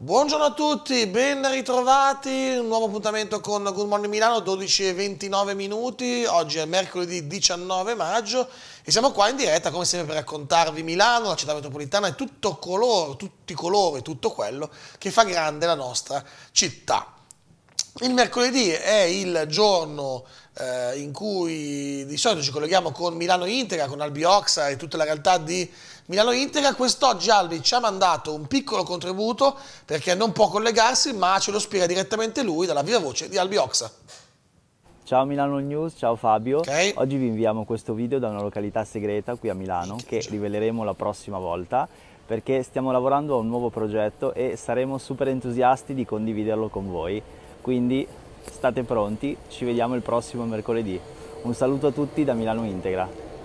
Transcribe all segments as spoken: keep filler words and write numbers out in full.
Buongiorno a tutti, ben ritrovati, un nuovo appuntamento con Good Morning Milano, dodici e ventinove minuti, oggi è mercoledì diciannove maggio e siamo qua in diretta come sempre per raccontarvi Milano, la città metropolitana e tutto colore, tutti i colori, tutto quello che fa grande la nostra città. Il mercoledì è il giorno eh, in cui di solito ci colleghiamo con Milano Integra, con Albi Oxa e tutta la realtà di Milano Integra. Quest'oggi Albi ci ha mandato un piccolo contributo perché non può collegarsi, ma ce lo spiega direttamente lui dalla viva voce di Albi Oxa. Ciao Milano News, ciao Fabio. Okay. Oggi vi inviamo questo video da una località segreta qui a Milano che riveleremo la prossima volta perché stiamo lavorando a un nuovo progetto e saremo super entusiasti di condividerlo con voi. Quindi state pronti, ci vediamo il prossimo mercoledì. Un saluto a tutti da Milano Integra.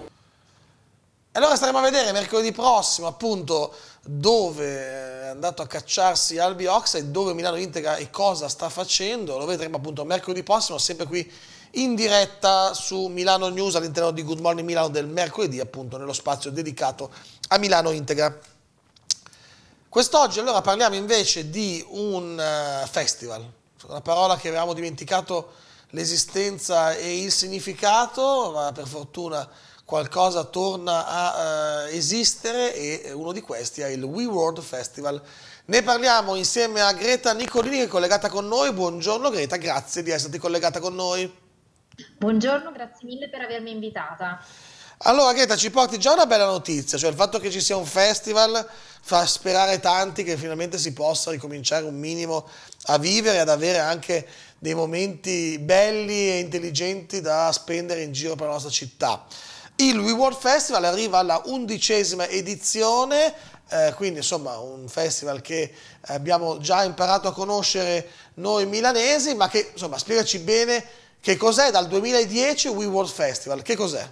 Allora staremo a vedere mercoledì prossimo appunto dove è andato a cacciarsi Albi Oxa e dove Milano Integra e cosa sta facendo. Lo vedremo appunto mercoledì prossimo, sempre qui in diretta su Milano News all'interno di Good Morning Milano del mercoledì, appunto nello spazio dedicato a Milano Integra. Quest'oggi allora parliamo invece di un uh, festival, una parola che avevamo dimenticato l'esistenza e il significato, ma per fortuna qualcosa torna a uh, esistere e uno di questi è il We World Festival. Ne parliamo insieme a Greta Nicolini che è collegata con noi. Buongiorno Greta, grazie di esserti collegata con noi. Buongiorno, grazie mille per avermi invitata. Allora Greta, ci porti già una bella notizia, cioè il fatto che ci sia un festival fa sperare tanti che finalmente si possa ricominciare un minimo a vivere e ad avere anche dei momenti belli e intelligenti da spendere in giro per la nostra città. Il We World Festival arriva alla undicesima edizione, eh, quindi insomma un festival che abbiamo già imparato a conoscere noi milanesi, ma che insomma spiegaci bene che cos'è dal duemiladieci We World Festival, che cos'è?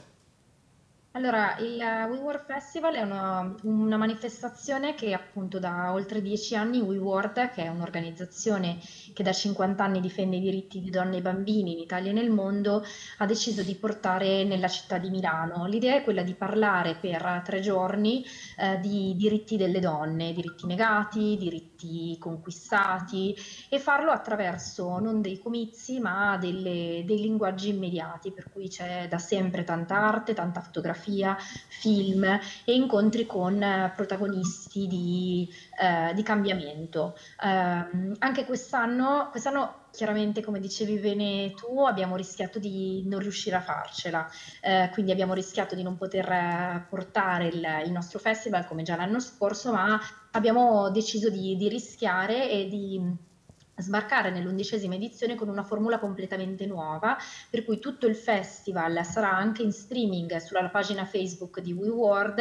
Allora, il We World Festival è una, una manifestazione che appunto da oltre dieci anni We World, che è un'organizzazione che da cinquanta anni difende i diritti di donne e bambini in Italia e nel mondo, ha deciso di portare nella città di Milano. L'idea è quella di parlare per tre giorni eh, di diritti delle donne, diritti negati, diritti conquistati e farlo attraverso non dei comizi ma delle, dei linguaggi immediati, per cui c'è da sempre tanta arte, tanta fotografia, film e incontri con eh, protagonisti di, eh, di cambiamento. Eh, anche quest'anno, quest'anno chiaramente, come dicevi bene tu, abbiamo rischiato di non riuscire a farcela, eh, quindi abbiamo rischiato di non poter eh, portare il, il nostro festival come già l'anno scorso, ma abbiamo deciso di, di rischiare e di sbarcare nell'undicesima edizione con una formula completamente nuova, per cui tutto il festival sarà anche in streaming sulla pagina Facebook di We World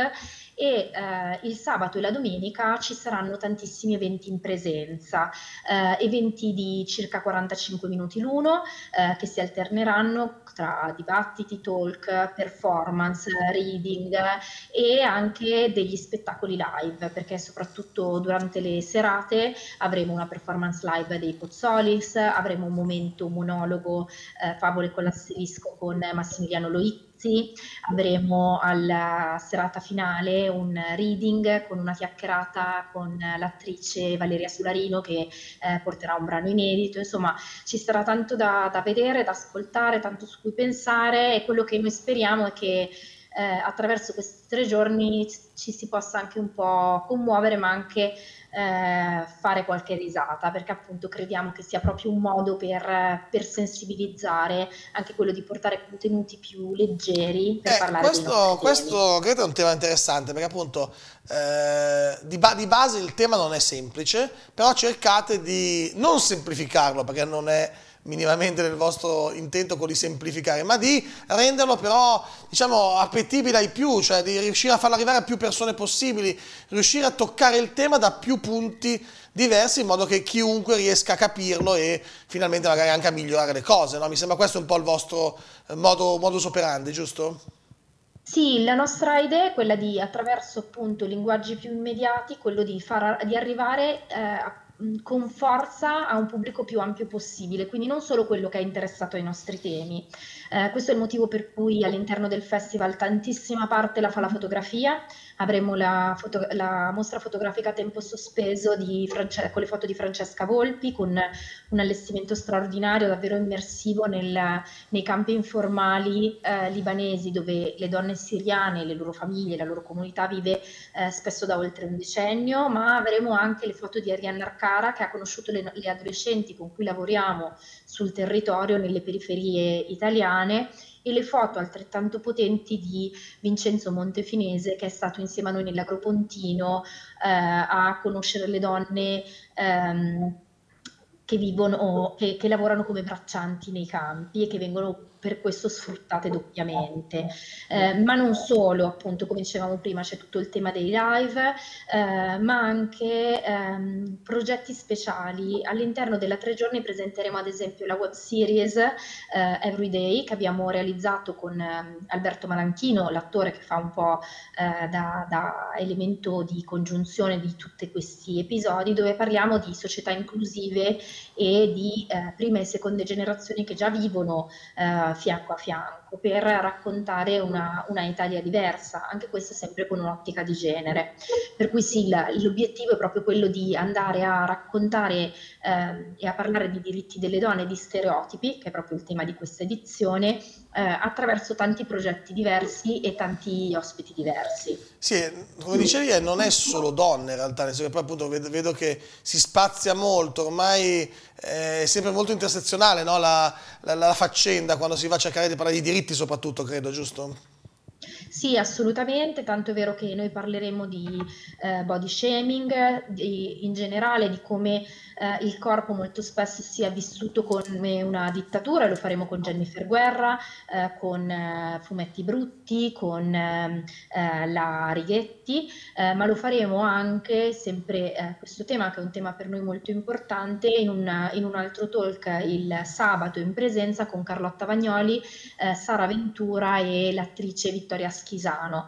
e eh, il sabato e la domenica ci saranno tantissimi eventi in presenza, eh, eventi di circa quarantacinque minuti l'uno eh, che si alterneranno tra dibattiti, talk, performance, reading e anche degli spettacoli live, perché soprattutto durante le serate avremo una performance live dei Pozzolis, avremo un momento monologo eh, Favole con l'asterisco con Massimiliano Loizzi, avremo alla serata finale un reading con una chiacchierata con l'attrice Valeria Sularino che eh, porterà un brano inedito. Insomma, ci sarà tanto da, da vedere, da ascoltare, tanto su cui pensare e quello che noi speriamo è che eh, attraverso questi tre giorni ci si possa anche un po' commuovere, ma anche eh, fare qualche risata, perché appunto crediamo che sia proprio un modo per, per sensibilizzare, anche quello di portare contenuti più leggeri per Eh, parlare dei nostri questo, temi. questo credo è un tema interessante perché appunto eh, di, ba- di base il tema non è semplice, però cercate di non semplificarlo perché non è minimamente nel vostro intento quello di semplificare, ma di renderlo però diciamo appetibile ai più, cioè di riuscire a farlo arrivare a più persone possibili, riuscire a toccare il tema da più punti diversi in modo che chiunque riesca a capirlo e finalmente magari anche a migliorare le cose, no? Mi sembra questo un po' il vostro modo, modus operandi, giusto? Sì, la nostra idea è quella di, attraverso appunto linguaggi più immediati, quello di, far, di arrivare eh, a- mh, con forza a un pubblico più ampio possibile, quindi non solo quello che è interessato ai nostri temi. Eh, questo è il motivo per cui all'interno del festival tantissima parte la fa la fotografia. Avremo la, foto- la mostra fotografica a tempo sospeso di France- con le foto di Francesca Volpi, con un allestimento straordinario, davvero immersivo nel- nei campi informali eh, libanesi, dove le donne siriane, le loro famiglie, la loro comunità vive eh, spesso da oltre un decennio, ma avremo anche le foto di Arianna Arcara, che ha conosciuto le, le adolescenti con cui lavoriamo sul territorio nelle periferie italiane, e le foto altrettanto potenti di Vincenzo Montefinese, che è stato insieme a noi nell'Agropontino eh, a conoscere le donne ehm, che vivono, che, che lavorano come braccianti nei campi e che vengono per questo sfruttate doppiamente. Eh, ma non solo, appunto, come dicevamo prima, c'è tutto il tema dei live, eh, ma anche ehm, progetti speciali. All'interno della tre giorni presenteremo ad esempio la web series eh, Everyday, che abbiamo realizzato con eh, Alberto Malanchino, l'attore che fa un po' eh, da, da elemento di congiunzione di tutti questi episodi, dove parliamo di società inclusive e di eh, prime e seconde generazioni che già vivono eh, fianco a fianco, per raccontare una, una Italia diversa, anche questo sempre con un'ottica di genere. Per cui sì, la- l'obiettivo è proprio quello di andare a raccontare eh, e a parlare di diritti delle donne, di stereotipi, che è proprio il tema di questa edizione, eh, attraverso tanti progetti diversi e tanti ospiti diversi. Sì, eh, come dicevi, eh, non è solo donne in realtà, nel senso che poi appunto vedo, vedo che si spazia molto, ormai eh, è sempre molto intersezionale, no? La, la- la faccenda quando si va a cercare di parlare di diritti soprattutto, credo, giusto? Sì, assolutamente, tanto è vero che noi parleremo di eh, body shaming, di- in generale di come eh, il corpo molto spesso sia vissuto come una dittatura, e lo faremo con Jennifer Guerra, eh, con eh, Fumetti Brutti, con ehm, eh, la Righetti, eh, ma lo faremo anche sempre eh, questo tema, che è un tema per noi molto importante, in, un in un altro talk il sabato in presenza con Carlotta Vagnoli, eh, Sara Ventura e l'attrice Vittoria Schisano.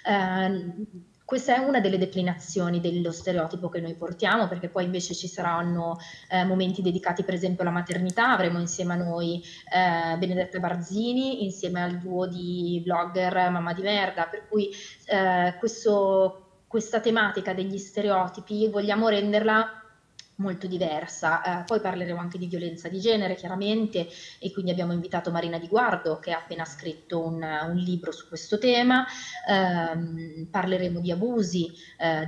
Eh, questa è una delle declinazioni dello stereotipo che noi portiamo, perché poi invece ci saranno eh, momenti dedicati per esempio alla maternità. Avremo insieme a noi eh, Benedetta Barzini, insieme al duo di blogger Mamma di Merda, per cui eh, questo, questa tematica degli stereotipi vogliamo renderla molto diversa. Eh, poi parleremo anche di violenza di genere, chiaramente, e quindi abbiamo invitato Marina Di Guardo, che ha appena scritto un, un libro su questo tema. Ehm, parleremo di abusi, eh,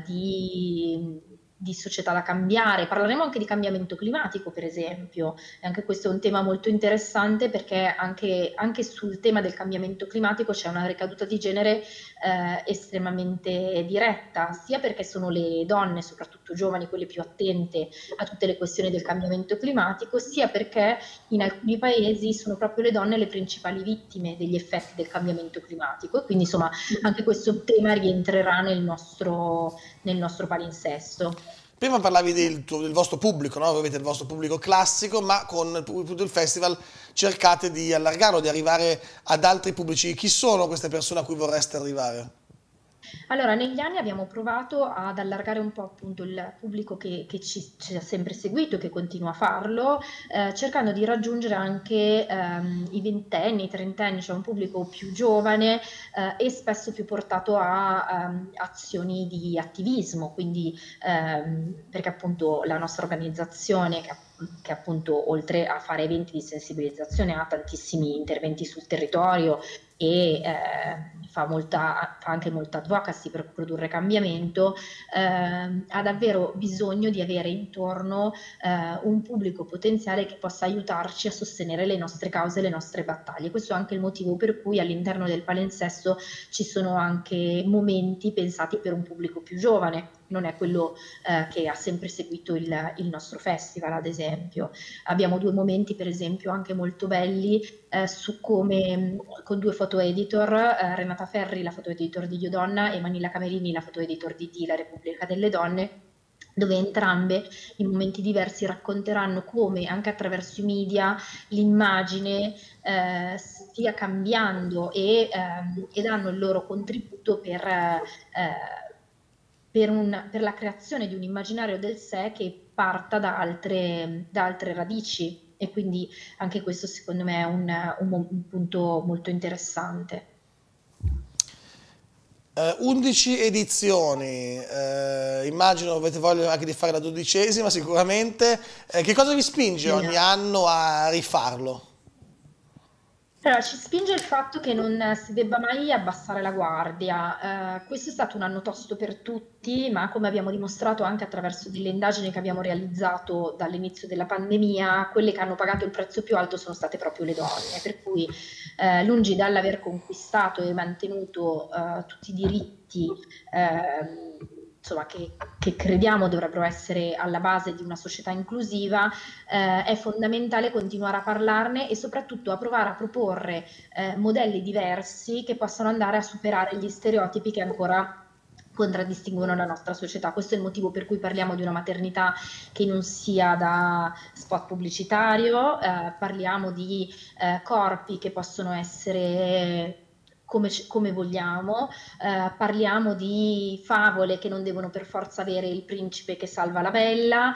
di, di società da cambiare, parleremo anche di cambiamento climatico, per esempio. E anche questo è un tema molto interessante, perché anche, anche sul tema del cambiamento climatico c'è una ricaduta di genere eh, estremamente diretta, sia perché sono le donne, soprattutto giovani, quelle più attente a tutte le questioni del cambiamento climatico, sia perché in alcuni paesi sono proprio le donne le principali vittime degli effetti del cambiamento climatico, e quindi insomma anche questo tema rientrerà nel nostro, nel nostro palinsesto. Prima parlavi del, tuo- del vostro pubblico, no? Voi avete il vostro pubblico classico, ma con tutto il festival cercate di allargarlo, di arrivare ad altri pubblici. Chi sono queste persone a cui vorreste arrivare? Allora, negli anni abbiamo provato ad allargare un po' appunto il pubblico che, che ci, ci ha sempre seguito e che continua a farlo, eh, cercando di raggiungere anche ehm, i ventenni, i trentenni, cioè un pubblico più giovane eh, e spesso più portato a ehm, azioni di attivismo, quindi ehm, perché appunto la nostra organizzazione, che, che appunto oltre a fare eventi di sensibilizzazione ha tantissimi interventi sul territorio e eh, fa, molta, fa anche molta advocacy per produrre cambiamento, eh, ha davvero bisogno di avere intorno eh, un pubblico potenziale che possa aiutarci a sostenere le nostre cause, le nostre battaglie. Questo è anche il motivo per cui all'interno del palinsesto ci sono anche momenti pensati per un pubblico più giovane. Non è quello eh, che ha sempre seguito il, il nostro festival, ad esempio. Abbiamo due momenti, per esempio, anche molto belli eh, su come, con due foto editor, eh, Renata Ferri, la foto editor di Io Donna, e Manilla Camerini, la foto editor di D, la Repubblica delle Donne, dove entrambe in momenti diversi racconteranno come anche attraverso i media l'immagine eh, stia cambiando e, ehm, e danno il loro contributo per, eh, per, un, per la creazione di un immaginario del sé che parta da altre, da altre radici, e quindi anche questo secondo me è un, un, un punto molto interessante. Eh, undici edizioni, eh, immagino avete voglia anche di fare la dodicesima sicuramente. Eh, che cosa vi spinge Sì. ogni anno a rifarlo? Allora, ci spinge il fatto che non si debba mai abbassare la guardia. Eh, questo è stato un anno tosto per tutti, ma come abbiamo dimostrato anche attraverso delle indagini che abbiamo realizzato dall'inizio della pandemia, quelle che hanno pagato il prezzo più alto sono state proprio le donne. Per cui, eh, lungi dall'aver conquistato e mantenuto eh, tutti i diritti, ehm, insomma, che, che crediamo dovrebbero essere alla base di una società inclusiva, eh, è fondamentale continuare a parlarne e soprattutto a provare a proporre eh, modelli diversi che possano andare a superare gli stereotipi che ancora contraddistinguono la nostra società. Questo è il motivo per cui parliamo di una maternità che non sia da spot pubblicitario, eh, parliamo di eh, corpi che possono essere come, come vogliamo, eh, parliamo di favole che non devono per forza avere il principe che salva la bella,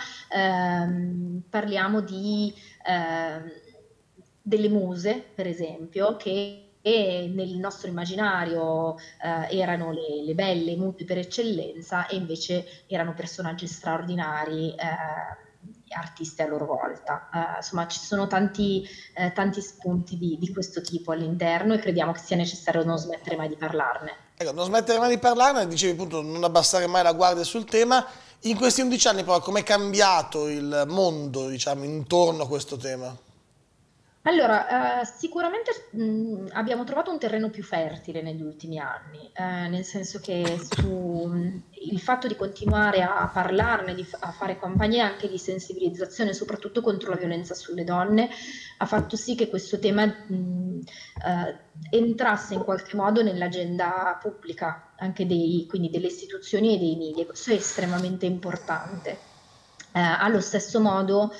ehm, parliamo di eh, delle muse, per esempio, che e nel nostro immaginario eh, erano le, le belle mute per eccellenza e invece erano personaggi straordinari, eh, artisti a loro volta. Eh, insomma, ci sono tanti, eh, tanti spunti di, di questo tipo all'interno e crediamo che sia necessario non smettere mai di parlarne. Ecco, non smettere mai di parlarne, dicevi appunto non abbassare mai la guardia sul tema. In questi undici anni però com'è cambiato il mondo, diciamo, intorno a questo tema? Allora, eh, sicuramente mh, abbiamo trovato un terreno più fertile negli ultimi anni, eh, nel senso che su, mh, il fatto di continuare a parlarne, di, f- a fare campagne anche di sensibilizzazione, soprattutto contro la violenza sulle donne, ha fatto sì che questo tema mh, eh, entrasse in qualche modo nell'agenda pubblica, anche dei, quindi delle istituzioni e dei media. Questo è estremamente importante. Eh, allo stesso modo,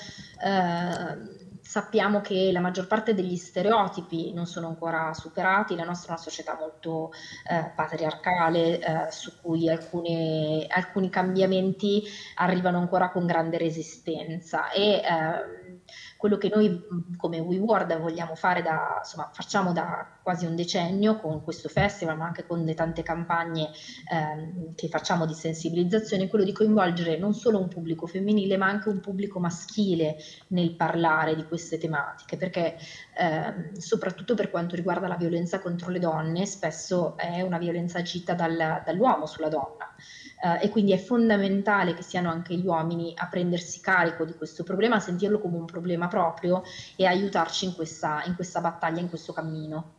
eh, sappiamo che la maggior parte degli stereotipi non sono ancora superati, la nostra è una società molto eh, patriarcale, eh, su cui alcune, alcuni cambiamenti arrivano ancora con grande resistenza e ehm, quello che noi mh, come WeWorld vogliamo fare da, insomma, facciamo da quasi un decennio con questo festival, ma anche con le tante campagne ehm, che facciamo di sensibilizzazione, è quello di coinvolgere non solo un pubblico femminile, ma anche un pubblico maschile nel parlare di queste tematiche, perché ehm, soprattutto per quanto riguarda la violenza contro le donne, spesso è una violenza agita dal, dall'uomo sulla donna. Uh, e quindi è fondamentale che siano anche gli uomini a prendersi carico di questo problema, a sentirlo come un problema proprio e aiutarci in questa, in questa battaglia, in questo cammino.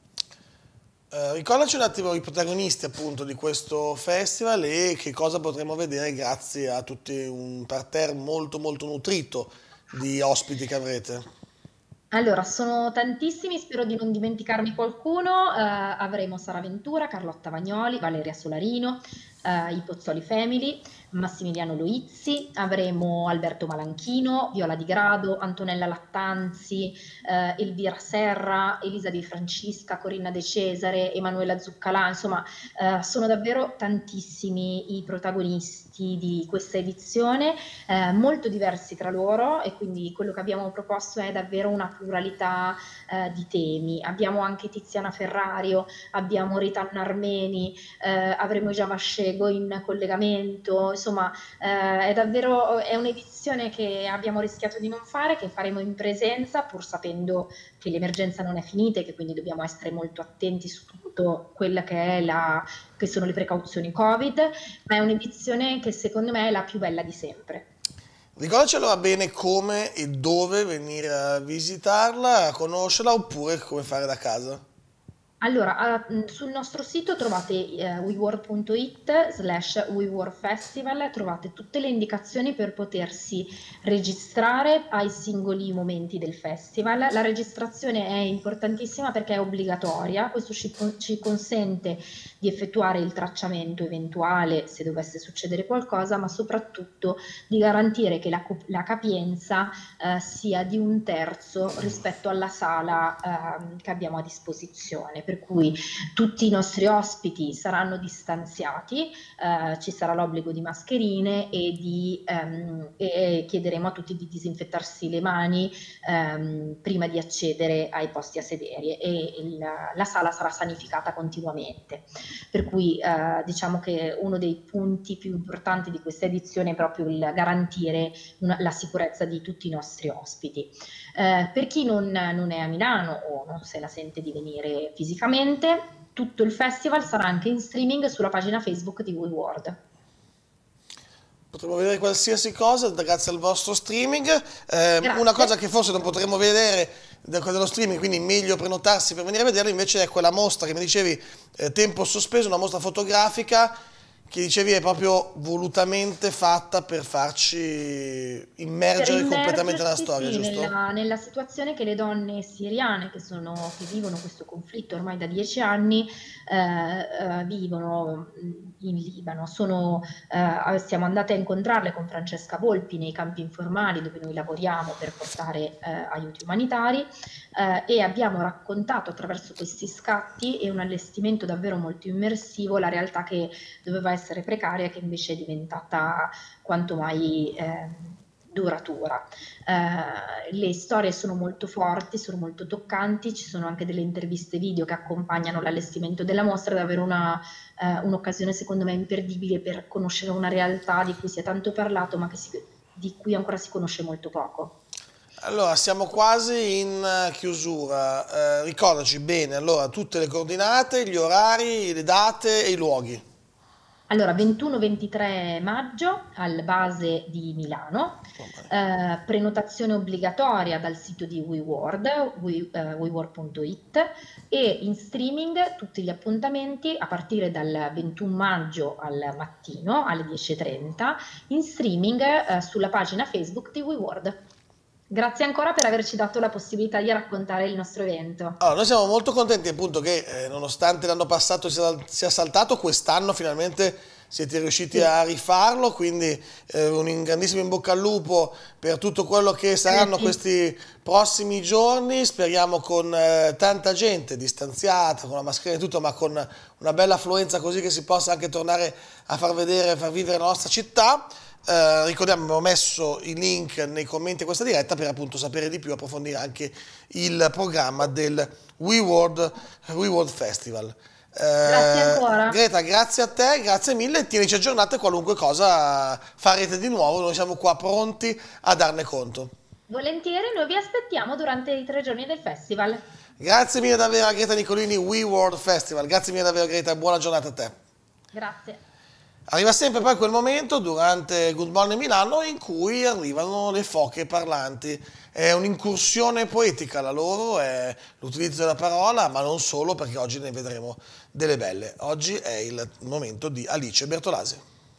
Eh, ricordaci un attimo i protagonisti appunto di questo festival e che cosa potremo vedere grazie a tutti un parterre molto molto nutrito di ospiti che avrete. Allora, sono tantissimi, spero di non dimenticarmi qualcuno. Eh, avremo Sara Ventura, Carlotta Vagnoli, Valeria Solarino, eh, i Pozzoli Family, Massimiliano Loizzi, avremo Alberto Malanchino, Viola Di Grado, Antonella Lattanzi, eh, Elvira Serra, Elisa Di Francisca, Corinna De Cesare, Emanuela Zuccalà, insomma, eh, sono davvero tantissimi i protagonisti di questa edizione, eh, molto diversi tra loro e quindi quello che abbiamo proposto è davvero una pluralità eh, di temi. Abbiamo anche Tiziana Ferrario, abbiamo Ritanna Armeni, eh, avremo Giava Scego in collegamento, insomma eh, è davvero è un'edizione che abbiamo rischiato di non fare, che faremo in presenza pur sapendo che l'emergenza non è finita e che quindi dobbiamo essere molto attenti su tutto quella che, è la, che sono le precauzioni Covid, ma è un'edizione che secondo me è la più bella di sempre. Ricordaci allora bene come e dove venire a visitarla, a conoscerla oppure come fare da casa. Allora, eh, sul nostro sito trovate eh, weworld punto it slash weworldfestival, trovate tutte le indicazioni per potersi registrare ai singoli momenti del festival. La registrazione è importantissima perché è obbligatoria, questo ci, ci consente di effettuare il tracciamento eventuale se dovesse succedere qualcosa, ma soprattutto di garantire che la, la capienza eh, sia di un terzo rispetto alla sala eh, che abbiamo a disposizione. per cui tutti i nostri ospiti saranno distanziati, eh, ci sarà l'obbligo di mascherine e, di, ehm, e chiederemo a tutti di disinfettarsi le mani ehm, prima di accedere ai posti a sedere, e il, la sala sarà sanificata continuamente. Per cui eh, diciamo che uno dei punti più importanti di questa edizione è proprio il garantire una, la sicurezza di tutti i nostri ospiti. Eh, per chi non, non è a Milano o non se la sente di venire fisicamente, tutto il festival sarà anche in streaming sulla pagina Facebook di WeWorld. Potremo vedere qualsiasi cosa grazie al vostro streaming. Eh, una cosa che forse non potremo vedere dello streaming, quindi meglio prenotarsi per venire a vederlo, invece è quella mostra che mi dicevi, eh, tempo sospeso, una mostra fotografica che dicevi è proprio volutamente fatta per farci immergere per completamente nella storia, sì, giusto? Nella, nella situazione che le donne siriane che, sono, che vivono questo conflitto ormai da dieci anni eh, eh, vivono in Libano. Sono, eh, siamo andate a incontrarle con Francesca Volpi nei campi informali dove noi lavoriamo per portare eh, aiuti umanitari eh, e abbiamo raccontato attraverso questi scatti e un allestimento davvero molto immersivo la realtà che doveva essere essere precaria, che invece è diventata quanto mai eh, duratura. Eh, le storie sono molto forti, sono molto toccanti, ci sono anche delle interviste video che accompagnano l'allestimento della mostra, è davvero eh, un'occasione secondo me imperdibile per conoscere una realtà di cui si è tanto parlato ma che si, di cui ancora si conosce molto poco. Allora, siamo quasi in chiusura, eh, ricordaci bene allora tutte le coordinate, gli orari, le date e i luoghi. Allora, ventuno ventitré maggio al base di Milano, eh, prenotazione obbligatoria dal sito di WeWorld, we, uh, weworld punto it, e in streaming tutti gli appuntamenti a partire dal ventuno maggio al mattino alle dieci e trenta, in streaming eh, sulla pagina Facebook di WeWorld. Grazie ancora per averci dato la possibilità di raccontare il nostro evento. Allora, noi siamo molto contenti appunto che eh, nonostante l'anno passato sia, sia saltato, quest'anno finalmente siete riusciti sì. a rifarlo, quindi eh, un grandissimo in bocca al lupo per tutto quello che saranno sì. questi prossimi giorni, speriamo con eh, tanta gente distanziata, con la mascherina e tutto, ma con una bella affluenza così che si possa anche tornare a far vedere, far vivere la nostra città. Uh, ricordiamo, abbiamo messo i link nei commenti a questa diretta per appunto sapere di più, approfondire anche il programma del WeWorld, WeWorld Festival. Uh, grazie ancora. Greta, grazie a te, grazie mille, tienici aggiornate qualunque cosa farete di nuovo, noi siamo qua pronti a darne conto. Volentieri, noi vi aspettiamo durante i tre giorni del festival. Grazie mille davvero a Greta Nicolini, WeWorld Festival, grazie mille davvero Greta, buona giornata a te. Grazie. Arriva sempre poi quel momento durante Good Morning Milano in cui arrivano le foche parlanti. È un'incursione poetica la loro, è l'utilizzo della parola, ma non solo, perché oggi ne vedremo delle belle. Oggi è il momento di Alice Bertolasi.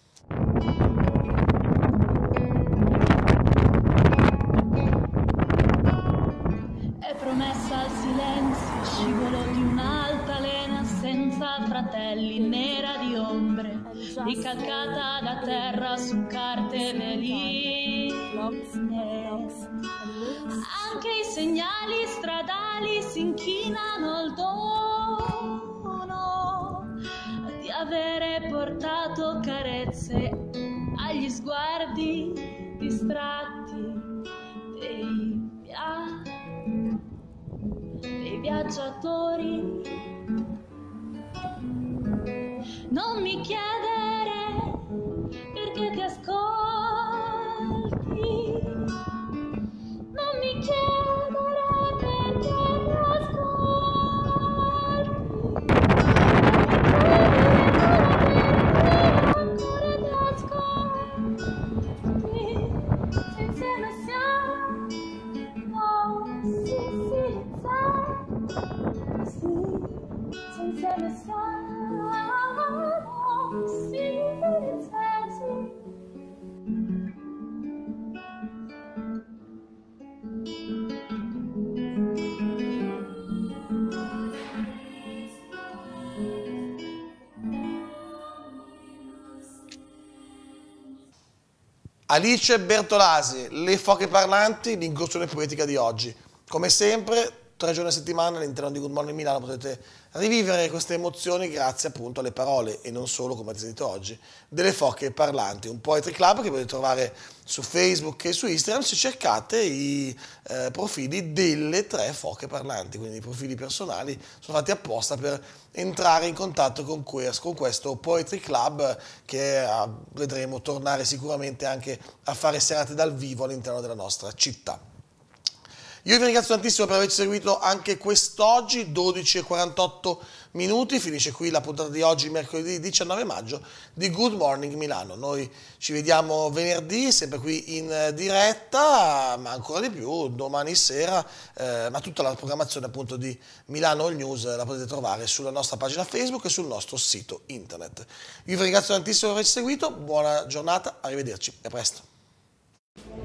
È promessa al silenzio, scivolo di un'altalena senza fratelli, nera di ombre, ricalcata da terra su carte veline. Anche i segnali stradali si inchinano al dono di avere portato carezze agli sguardi distratti dei, via dei viaggiatori. Non mi chiedere perché ti ascolti, non mi chiedere perché ti ascolti, se insieme siamo, sì, sì, sì, se insieme siamo, sì, sì. Alice Bertolasi, le foche parlanti, l'incursione poetica di oggi. Come sempre tre giorni a settimana all'interno di Good Morning Milano potete rivivere queste emozioni grazie appunto alle parole, e non solo, come avete sentito oggi, delle foche parlanti. Un Poetry Club che potete trovare su Facebook e su Instagram se cercate i eh, profili delle tre foche parlanti, quindi i profili personali sono fatti apposta per entrare in contatto con, con questo Poetry Club che eh, vedremo tornare sicuramente anche a fare serate dal vivo all'interno della nostra città. Io vi ringrazio tantissimo per averci seguito anche quest'oggi, dodici e quarantotto minuti, finisce qui la puntata di oggi, mercoledì diciannove maggio, di Good Morning Milano. Noi ci vediamo venerdì, sempre qui in diretta, ma ancora di più domani sera, eh, ma tutta la programmazione appunto di Milano All News la potete trovare sulla nostra pagina Facebook e sul nostro sito internet. Io vi ringrazio tantissimo per averci seguito, buona giornata, arrivederci e a presto.